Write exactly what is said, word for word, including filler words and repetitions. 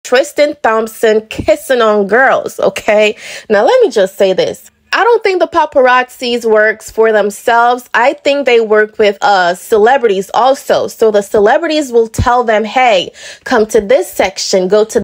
Tristan Thompson kissing on girls, okay? Now, let me just say this. I don't think the paparazzis works for themselves. I think they work with uh, celebrities also. So the celebrities will tell them, hey, come to this section, go to